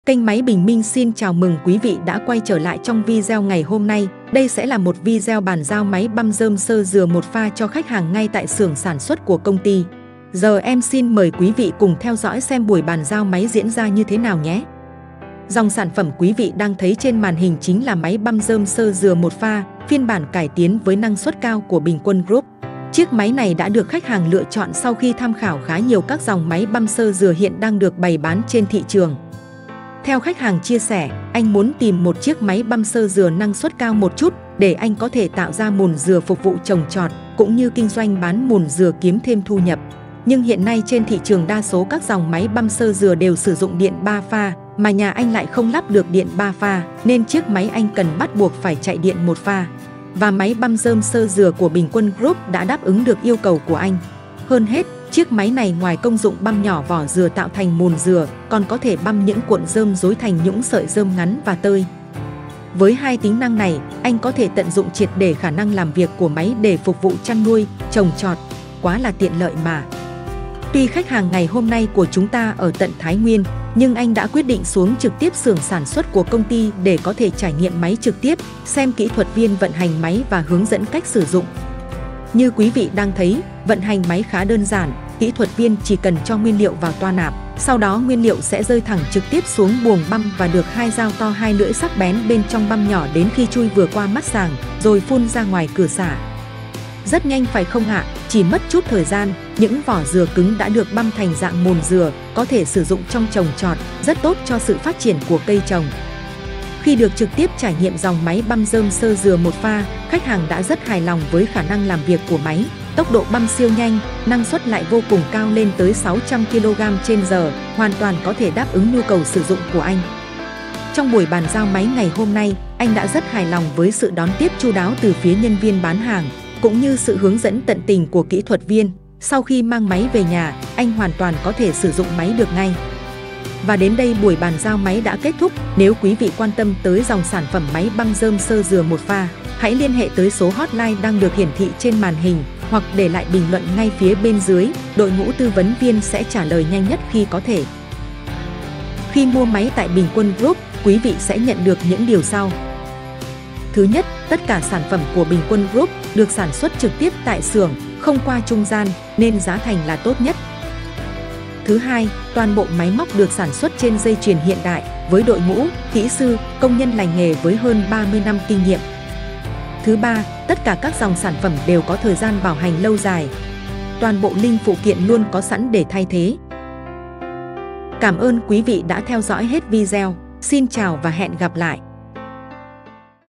Kênh Máy Bình Minh xin chào mừng quý vị đã quay trở lại trong video ngày hôm nay. Đây sẽ là một video bàn giao máy băm rơm sơ dừa một pha cho khách hàng ngay tại xưởng sản xuất của công ty. Giờ em xin mời quý vị cùng theo dõi xem buổi bàn giao máy diễn ra như thế nào nhé. Dòng sản phẩm quý vị đang thấy trên màn hình chính là máy băm rơm sơ dừa một pha, phiên bản cải tiến với năng suất cao của Bình Quân Group. Chiếc máy này đã được khách hàng lựa chọn sau khi tham khảo khá nhiều các dòng máy băm sơ dừa hiện đang được bày bán trên thị trường. Theo khách hàng chia sẻ, anh muốn tìm một chiếc máy băm sơ dừa năng suất cao một chút để anh có thể tạo ra mùn dừa phục vụ trồng trọt cũng như kinh doanh bán mùn dừa kiếm thêm thu nhập. Nhưng hiện nay trên thị trường đa số các dòng máy băm sơ dừa đều sử dụng điện 3 pha, mà nhà anh lại không lắp được điện 3 pha nên chiếc máy anh cần bắt buộc phải chạy điện 1 pha. Và máy băm rơm sơ dừa của Bình Quân Group đã đáp ứng được yêu cầu của anh. Hơn hết, chiếc máy này ngoài công dụng băm nhỏ vỏ dừa tạo thành mùn dừa, còn có thể băm những cuộn rơm rối thành những sợi rơm ngắn và tơi. Với hai tính năng này, anh có thể tận dụng triệt để khả năng làm việc của máy để phục vụ chăn nuôi, trồng trọt. Quá là tiện lợi mà. Tuy khách hàng ngày hôm nay của chúng ta ở tận Thái Nguyên, nhưng anh đã quyết định xuống trực tiếp xưởng sản xuất của công ty để có thể trải nghiệm máy trực tiếp, xem kỹ thuật viên vận hành máy và hướng dẫn cách sử dụng. Như quý vị đang thấy, vận hành máy khá đơn giản, kỹ thuật viên chỉ cần cho nguyên liệu vào toa nạp, sau đó nguyên liệu sẽ rơi thẳng trực tiếp xuống buồng băm và được hai dao to hai lưỡi sắc bén bên trong băm nhỏ đến khi chui vừa qua mắt sàng, rồi phun ra ngoài cửa xả. Rất nhanh phải không ạ? Chỉ mất chút thời gian, những vỏ dừa cứng đã được băm thành dạng mùn dừa, có thể sử dụng trong trồng trọt, rất tốt cho sự phát triển của cây trồng. Khi được trực tiếp trải nghiệm dòng máy băm rơm sơ dừa một pha, khách hàng đã rất hài lòng với khả năng làm việc của máy. Tốc độ băm siêu nhanh, năng suất lại vô cùng cao lên tới 600 kg/h, hoàn toàn có thể đáp ứng nhu cầu sử dụng của anh. Trong buổi bàn giao máy ngày hôm nay, anh đã rất hài lòng với sự đón tiếp chu đáo từ phía nhân viên bán hàng, cũng như sự hướng dẫn tận tình của kỹ thuật viên. Sau khi mang máy về nhà, anh hoàn toàn có thể sử dụng máy được ngay. Và đến đây buổi bàn giao máy đã kết thúc. Nếu quý vị quan tâm tới dòng sản phẩm máy băm rơm sơ dừa một pha, hãy liên hệ tới số hotline đang được hiển thị trên màn hình hoặc để lại bình luận ngay phía bên dưới. Đội ngũ tư vấn viên sẽ trả lời nhanh nhất khi có thể. Khi mua máy tại Bình Quân Group, quý vị sẽ nhận được những điều sau. Thứ nhất, tất cả sản phẩm của Bình Quân Group được sản xuất trực tiếp tại xưởng, không qua trung gian nên giá thành là tốt nhất. Thứ hai, toàn bộ máy móc được sản xuất trên dây chuyền hiện đại với đội ngũ, kỹ sư, công nhân lành nghề với hơn 30 năm kinh nghiệm. Thứ ba, tất cả các dòng sản phẩm đều có thời gian bảo hành lâu dài. Toàn bộ linh phụ kiện luôn có sẵn để thay thế. Cảm ơn quý vị đã theo dõi hết video. Xin chào và hẹn gặp lại.